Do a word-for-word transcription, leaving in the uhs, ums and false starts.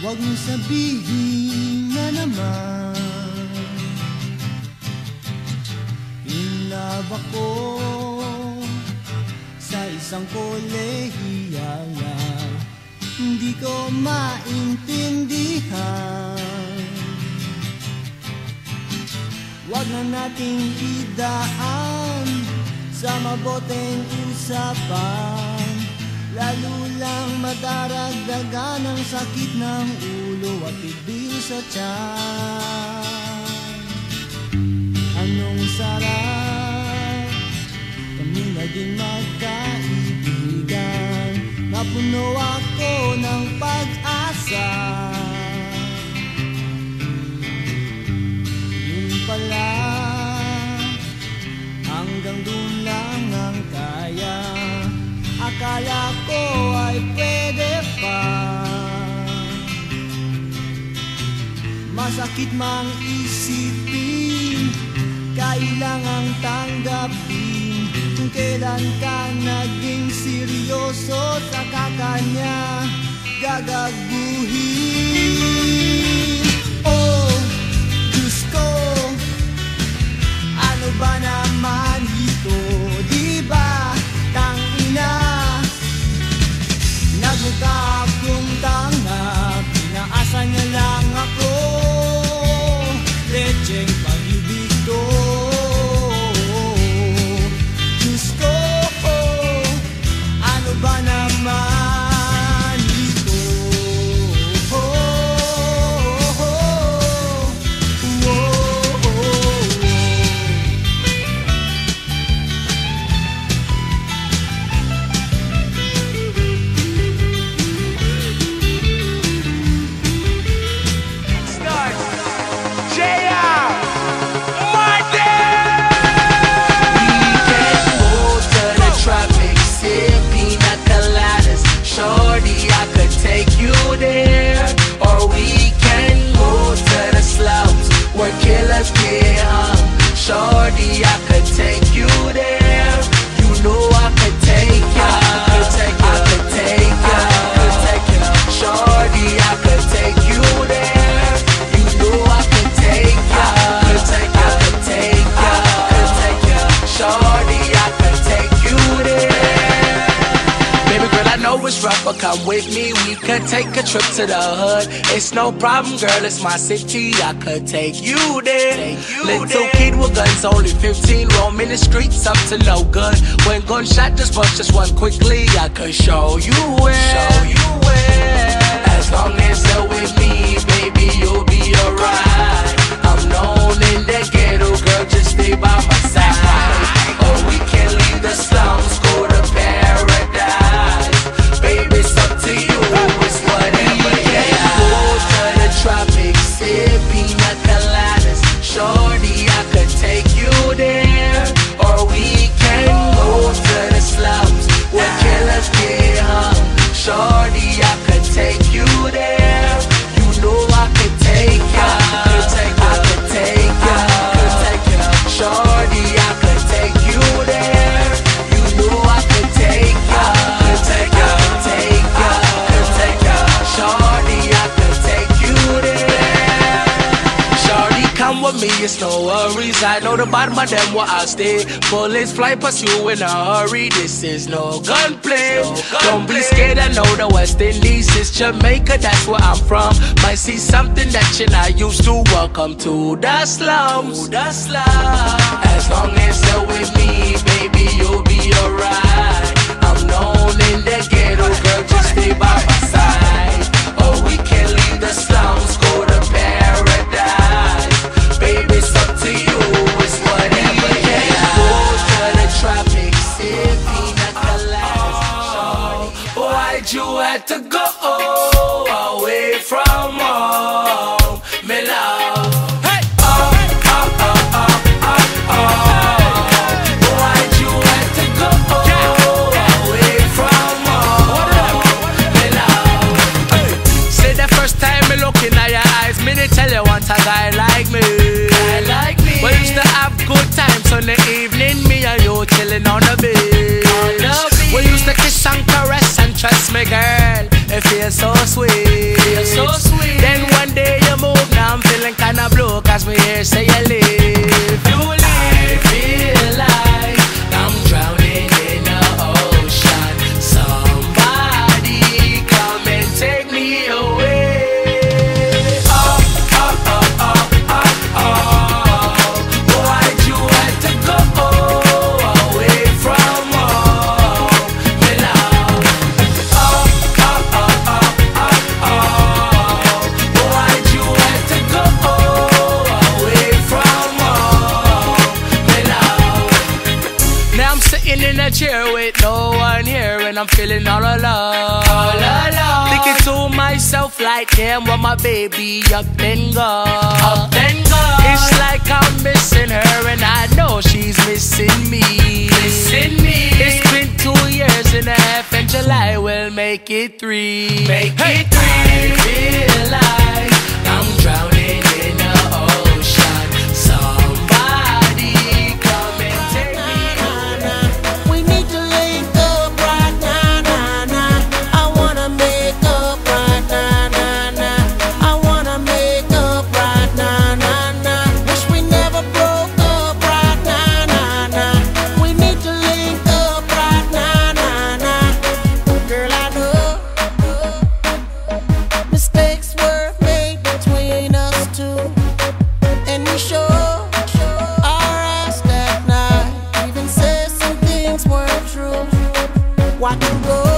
Huwag mong sabihin na naman in-love ako sa isang kolehiya na hindi ko maintindihan. Huwag na nating idaan sa maboteng usapan, lalo lang madaragdagan ang sakit ng ulo at bibig sa tiyan. Anong sarap kami naging magkaibigan, napuno ako ng pag-asa. Yun pala, hanggang dun lang ang kaya. Akala ko ay pwede pa. Masakit mang isipin, kailangang tanggapin kung kailan ka naging seryoso, saka kanya gagaguhin. Oh, Diyos ko, ano ba naman ito? Diba, tangina, nagmukha akong tanga, pinaasa niya lang ako, lecheng pag-ibig to. Diyos ko, ano ba naman ito? Oh, oh, oh, oh, oh, oh. Shorty, I could take you there. You know I could take ya. I could take ya. I could take ya. I could take ya. Shorty, I could take you there. You know I could take ya. I could take ya. I could take ya. I could take ya. Shorty, I could take you there. Baby girl, I know it's rough, but come with me. We could take a trip to the hood. It's no problem, girl. It's my city. I could take you there. Take you Little there. Kid with guns, only fifteen, roaming the streets up to no good. When gunshot just bust just one quickly, I could show you where. Show you where. As long as you're with me, baby, you'll be alright. I'm known in the ghetto, girl, just stay by my side. Or we can leave the slums, go to paradise. Baby, it's up to you, it's whatever. Yeah, go to the tropics, sip pina coladas. Shorty, I could take you there. Or we can go to the slums where killers get hung. Shorty, I could take you there. You know I could take ya. I could take ya. I could take ya. I could take ya. Shorty, I could take you there. You know I could take ya. I could take ya. I could take ya. I could take ya. Shorty, I could take you there. Shorty, come with me, it's no worries. I know the bottom of them where I stay. Bullets fly past you in a hurry. This is no gunplay. No gun Don't play. Be scared, I know the West Indies is Jamaica, that's where I'm from. Might see something that you're not used to. Welcome to the slums. To the slums. As long as you're with me, baby, you'll be alright. I'm known in the ghetto, girl, just stay by my side. Or we can leave the slums, go to paradise. Baby, it's up to you, it's whatever. Yeah, go to the tropics, sip pina coladas. Why'd you have to go away from home, me love? Hey, oh, oh, oh, oh, oh, oh. Why'd you have to go away from home, me love? Hey. Say the first time me look in your eyes, me they tell you want a guy like me. Guy like me. We used to have good times on the evening, me and you chilling on the beach. On the beach. We used to kiss and caress and trust me, girl. It feels so sweet. Feels so sweet. Sitting in a chair with no one here, and I'm feeling all alone. All alone. Thinking to myself like, damn, what my baby up and gone. Up and gone. It's like I'm missing her, and I know she's missing me. Missing me. It's been two years and a half, and July will make it three. Make hey. it three. I feel like I'm drowning in the ocean. Somebody come and take me. We need to link up right now, nah, nah. I wanna make up right now, nah, nah. I wanna make up right now, nah, nah. Wish we never broke up right now, nah, nah. We need to link up right now, nah, nah. Girl, I know mistakes were made between us two, and we sure our ass that night even said some things weren't true. Watch you go.